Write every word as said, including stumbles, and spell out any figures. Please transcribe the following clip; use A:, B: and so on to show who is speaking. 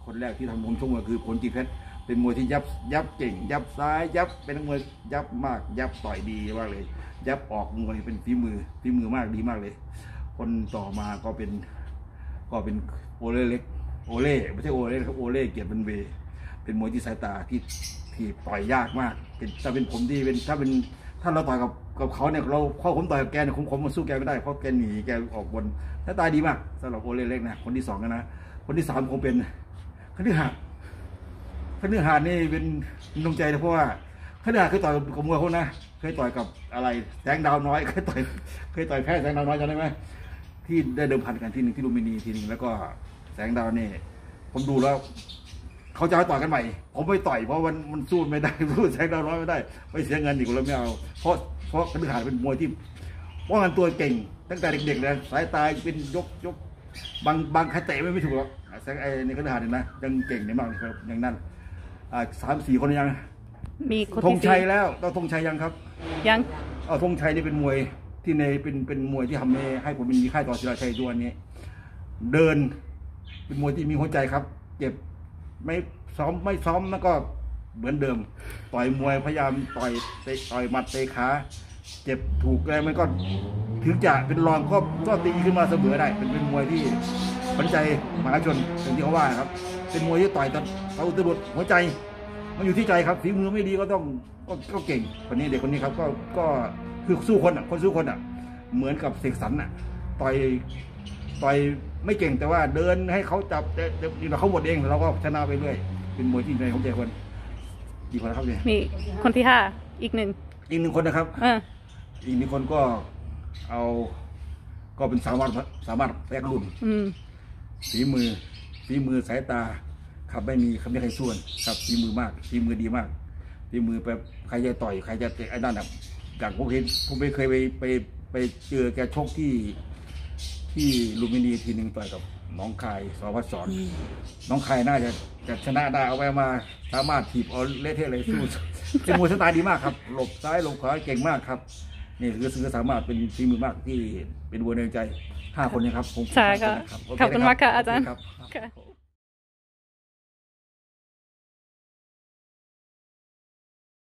A: คนแรกที่ทำมวยชกก็คือผลจีเพชรเป็นมวยที่ยับยับเก่งยับซ้ายยับเป็นมวยยับมากยับต่อยดีมากเลยยับออกมวยเป็นฝีมือฝีมือมากดีมากเลยคนต่อมาก็เป็นก็เป็นโอเล่เล็กโอเล่ไม่ใช่โอเล่ครับโอเล่เกียรติบรรเวเป็นมวยที่สายตาที่ที่ต่อยยากมากเป็นถ้าเป็นผมที่เป็นถ้าเป็นถ้าเราต่อยกับกับเขาเนี่ยเราข้อผมต่อยกับแกเนี่ยผมผมมาสู้แกไม่ได้เพราะแกหนีแกออกบนหน้าตาดีมากสำหรับโอเล่เล็กนะคนที่สองนะคนที่สามคงเป็นคฤหาสน์คฤหาสน์นี่เป็นดวงใจนะเพราะว่าคฤหาสน์เคยต่อยกับมวยเขานะเคยต่อยกับอะไรแสงดาวน้อยเคยต่อยเคยต่อยแพ้แสงดาวน้อยจำได้ไหมที่ได้เดิมพันกันที่หนึ่งที่ลุมพินีทีหนึ่งแล้วก็แสงดาวนี่ผมดูแล้วเขาจะให้ต่อยกันใหม่ผมไม่ต่อยเพราะมันมันสู้ไม่ได้สู้แสงดาวน้อยไม่ได้ไม่เสียเงินอีกแล้วไม่เอาเพราะเพราะคฤหาสน์เป็นมวยที่ป้องกันตัวเก่งตั้งแต่เด็กๆเลยสายตาเป็นยกยกบางบางใครเตะไม่ไม่ถูกหรอกแสงไอ้ในคฤหาสน์เนี่ยนะยังเก่งในมากครับอย่างนั้นอ่าสามสี่คนยัง
B: มีคน
A: ธงชัยแล้วต้องธงชัยยังครับ
B: ยัง
A: เอาธงชัยนี่เป็นมวยที่ในเป็นเป็นมวยที่ทำให้ให้ผมเป็นมีค่ายต่อศิลาชัยด้วยนี้เดินเป็นมวยที่มีหัวใจครับเจ็บไม่ซ้อมไม่ซ้อมแล้วก็เหมือนเดิมต่อยมวยพยายามต่อยเตะต่อยหมัดเตะขาเจ็บถูกอะไรมันก็ถึงจะเป็นรองก็ก็ตีขึ้นมาเสมอได้เป็นเป็นมวยที่ปัญใจมหาชนอย่างที่เขาว่าครับเป็นมวยที่ต่อยตอนเขาอุตรุดหัวใจมันอยู่ที่ใจครับฝีมือไม่ดีก็ต้องก็ก็เก่งคนนี้เด็กคนนี้ครับก็ก็คือสู้คนอ่ะคนสู้คนอ่ะเหมือนกับเสกสรรอ่ะต่อยต่อยไม่เก่งแต่ว่าเดินให้เขาจับเดี๋ยวเขาหมดเองเราก็ชนะไปเรื่อยเป็นมวยที่ในของใจคนดีกว่าครับเนี่ย
B: มีคนที่ห้าอีกหนึ่ง
A: อีกหนึ่งคนนะครับ
B: อ
A: อีกหนึ่งคนก็เอาก็เป็นสามารถสามารถแลกรุ่นฝีมือฝีมือสายตาครับไม่มีไม่ใครส่วนครับฝีมือมากฝีมือดีมากฝีมือแบบใครจะต่อยใครจะเตะไอ้นั่นอ่ะอย่างผมเห็นผมไม่เคยไปไปไปเจอแกชกที่ที่ลุมพินีทีหนึ่งต่อยกับน้องคายสวัสดิ์สอนน้องคายน่าจะจะชนะได้เอาไปมาสามารถถีบเอาเละเทะเลยสู้เป็นมวยสไตล์ดีมากครับหลบซ้ายหลบขวาเก่งมากครับนี่คือคือสามารถเป็นฝีมือมากที่เป็นวัวในใจห้าคนนี้ครับผม
B: ใช่ค่ะขอบคุณมากค่ะอาจารย์